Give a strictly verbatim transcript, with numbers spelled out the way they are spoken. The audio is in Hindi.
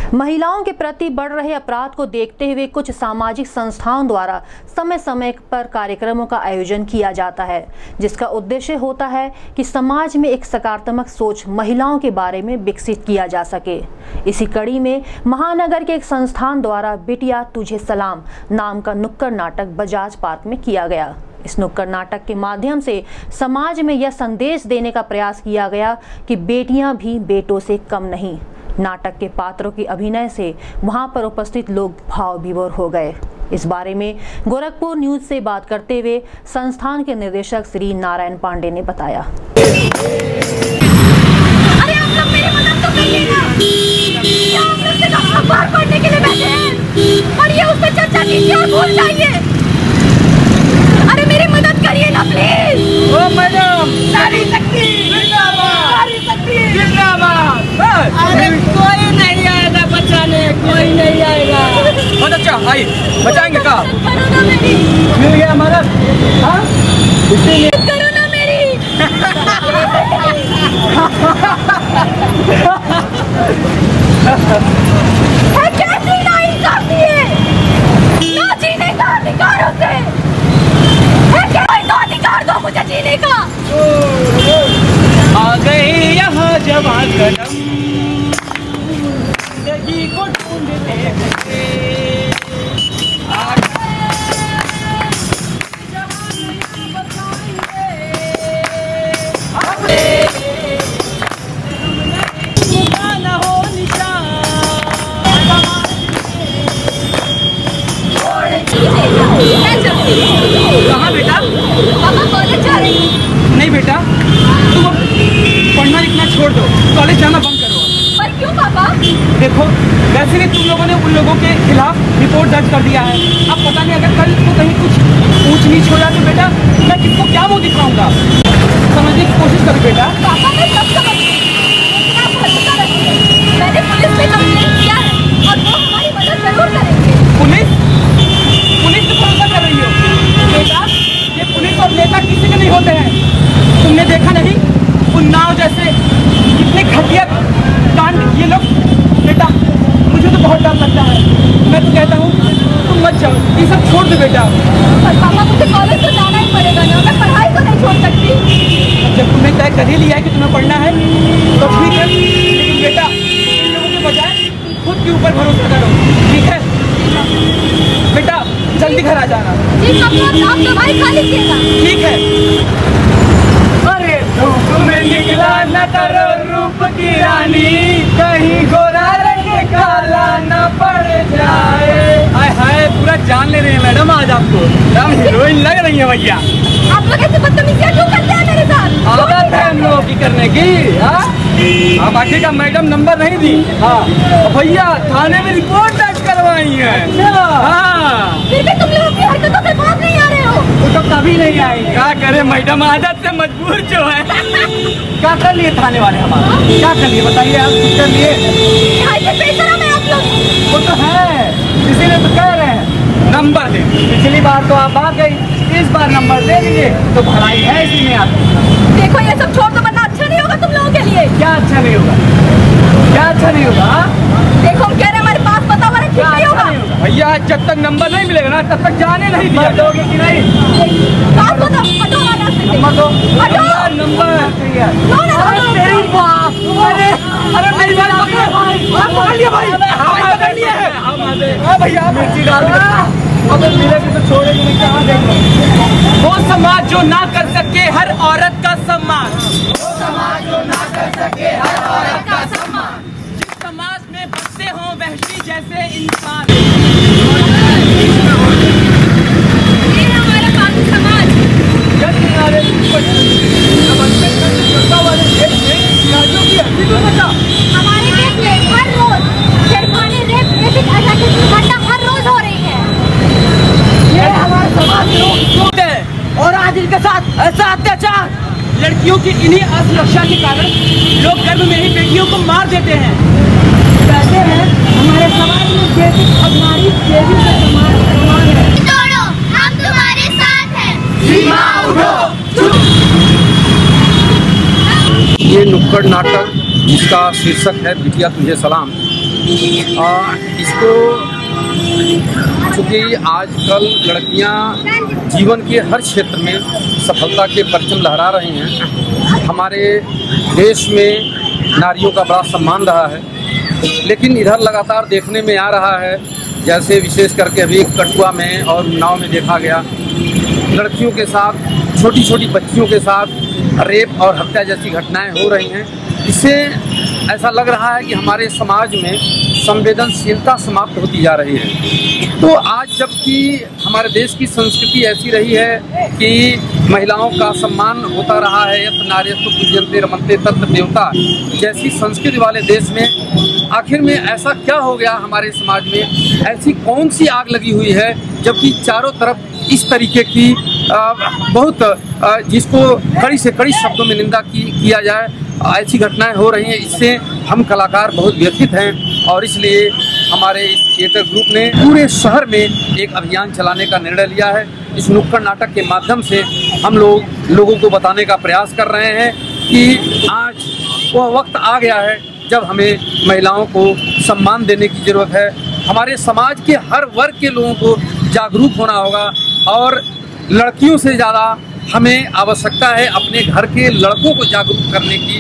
महिलाओं के प्रति बढ़ रहे अपराध को देखते हुए कुछ सामाजिक संस्थाओं द्वारा समय समय पर कार्यक्रमों का आयोजन किया जाता है, जिसका उद्देश्य होता है कि समाज में एक सकारात्मक सोच महिलाओं के बारे में विकसित किया जा सके। इसी कड़ी में महानगर के एक संस्थान द्वारा बिटिया तुझे सलाम नाम का नुक्कड़ नाटक बजाज पार्क में किया गया। इस नुक्कड़ नाटक के माध्यम से समाज में यह संदेश देने का प्रयास किया गया कि बेटियां भी बेटों से कम नहीं। नाटक के पात्रों के अभिनय से वहां पर उपस्थित लोग भाव विभोर हो गए। इस बारे में गोरखपुर न्यूज से बात करते हुए संस्थान के निदेशक श्री नारायण पांडे ने बताया। अरे आप लोग मेरी मदद तो करिए ना। क्या आप लोग सिर्फ अखबार पढ़ने के लिए बैठे हैं? और ये उस पर चर्चा कीजिए और भूल जाइए। अरे मेरी मदद करिए ना प्लीज। ओ मैडम, नारी शक्ति जिंदाबाद, नारी शक्ति जिंदाबाद। अरे कोई नहीं आएगा बचाने, कोई नहीं आएगा। बहुत अच्छा, आई बचाएंगे का? करो ना मेरी, मिल गया मदद। हाँ, इसीलिए करो ना मेरी। है कैसी नाइंसाफी है? ना जीने का अधिकार उसे है, क्या तो अधिकार दो मुझे जीने का। आ गए यहाँ जवान कदम, जिंदगी को ढूंढते हुए। आ कहाँ बेटा? पापा कॉलेज जा रही हैं। नहीं बेटा, तुम अब पढ़ना लिखना छोड़ दो, कॉलेज जाना बंद करो। पर क्यों पापा? देखो, वैसे भी तुम लोगों ने उन लोगों के खिलाफ रिपोर्ट दर्ज कर दिया है। अब पता नहीं अगर कल को कहीं कुछ ऊंच नीच हो जाए तो बेटा मैं किसको क्या मुंह दिखाऊंगा। समझने की कोशिश करो बेटा। पापा मैं सब समझती हूँ, लेकिन आप भरोसा रखिए, मैंने पुलिस में कंप्लेंट किया है और वो हमारी मदद जरूर करेंगे। पुलिस पुलिस पे भरोसा कर रही हो बेटा? ये पुलिस और नेता किसी के नहीं होते हैं। तुमने देखा नहीं उन्नाव जैसे कितने घटिया कांड ये लोग? बेटा मुझे तो बहुत डर लगता है। मैं तो कहता हूँ तुम मत जाओ, ये सब छोड़ दो बेटा। पर पापा मुझे कॉलेज तो जाना ही पड़ेगा ना, मैं पढ़ाई तो नहीं छोड़ सकती। जब तुमने तय कर ही लिया है कि तुम्हें पढ़ना है तो ठीक है, लेकिन बेटा इन लोगों के बजाय खुद के ऊपर भरोसा करो, ठीक है बेटा? जल्दी घर आ जाना। जी पापा, आप दवाई खा लीजिएगा। ठीक है। अरे धूप में निकला न करो रूप की रानी, कहीं गोरा रंग काला न पड़ जाए। हाय हाय, पूरा जान ले रहे हैं मैडम आज आपको, हम हीरोइन लग रही है भैया। आप लोग ऐसे बदतमीजियां क्यों करते हैं मेरे साथ? आदत है हम लोगों की करने की। हाँ, बाकी का मैडम नंबर नहीं दी। हाँ भैया, थाने में रिपोर्ट दर्ज करवाई है। हाँ, फिर भी तुम लोगों की हरकतों से बात नहीं आ रहे हो। वो तो कभी नहीं आएंगे। क्या करे मैडम, आदत से मजबूर जो है। क्या कर लिए थाने वाले हमारा? क्या कर लिए बताइए आप, कुछ कर लिए? यहाँ से बेशरम है आप लोग। वो तो है, इसीलिए तो कह रहे हैं नंबर दे। पिछली बार तो आप आ गई, इस बार नंबर दे दीजिए तो भलाई है इसी में आप। देखो ये सब छोड़ दो वरना अच्छा नहीं होगा तुम लोगों के लिए। क्या अच्छा नहीं होगा? क्या अच्छा नहीं होगा? देखो हम कह रहे हैं हमारे पास पता वरना ठीक नहीं होगा। भैया जब तक नंबर नहीं मिलेगा ना तब तक जाने नहीं दिया दोगे कि नहीं? बात बताओ, हटो ना रास्ते से। नंबर दो। हटो। नंबर लो ना, हटो। तेरी बाप। अरे अरे मेरी बात पकड़ लिया भाई। हाँ पकड़ लिया है। हाँ भैया मिर्ची डाल दे। अगर मिलेगी तो छोड़ेगी नहीं, कहाँ देख। वो समाज जो ना कर सके हर औरत का सम्मान, वो समाज जो ना कर सके हर औरत का सम्मान, जिस समाज में बसते हों वहशी जैसे इंसान। ये है हमारा कानून समाज। जल किनारे वाले देश में नारियों की हस्ती को बचा। हमारे देश में हर रोज छेड़खानी, रेप, रेपिक अटैक की घटना हर रोज हो रही है। ये हमारे समाज के लोग है और आज इनके साथ ऐसा अत्याचार। लड़कियों की इन्हीं असुरक्षा के कारण लोग गर्भ में ही बेटियों को मार देते हैं। कहते हैं हमारे समाज में बेटी अब नारी देवी का समान है। तोड़ो, हम तुम्हारे साथ हैं। सीमा उठो। ये नुक्कड़ नाटक जिसका शीर्षक है बिटिया तुझे सलाम, आ, इसको चूँकि आजकल लड़कियां जीवन के हर क्षेत्र में सफलता के परचम लहरा रही हैं। हमारे देश में नारियों का बड़ा सम्मान रहा है, लेकिन इधर लगातार देखने में आ रहा है, जैसे विशेष करके अभी कठुआ में और उन्नाव में देखा गया, लड़कियों के साथ, छोटी छोटी बच्चियों के साथ रेप और हत्या जैसी घटनाएं हो रही हैं। इससे ऐसा लग रहा है कि हमारे समाज में संवेदनशीलता समाप्त होती जा रही है। तो आज जबकि हमारे देश की संस्कृति ऐसी रही है कि महिलाओं का सम्मान होता रहा है, यत् नार्यस्तु पूज्यन्ते रमन्ते तत्र देवता जैसी संस्कृति वाले देश में आखिर में ऐसा क्या हो गया हमारे समाज में? ऐसी कौन सी आग लगी हुई है जबकि चारों तरफ इस तरीके की आ, बहुत आ, जिसको कड़ी से कड़ी शब्दों में निंदा की किया जाए, ऐसी घटनाएं हो रही हैं। इससे हम कलाकार बहुत व्यथित हैं और इसलिए हमारे इस थिएटर ग्रुप ने पूरे शहर में एक अभियान चलाने का निर्णय लिया है। इस नुक्कड़ नाटक के माध्यम से हम लोग लोगों को बताने का प्रयास कर रहे हैं कि आज वह वक्त आ गया है जब हमें महिलाओं को सम्मान देने की ज़रूरत है। हमारे समाज के हर वर्ग के लोगों को जागरूक होना होगा और लड़कियों से ज़्यादा हमें आवश्यकता है अपने घर के लड़कों को जागरूक करने की।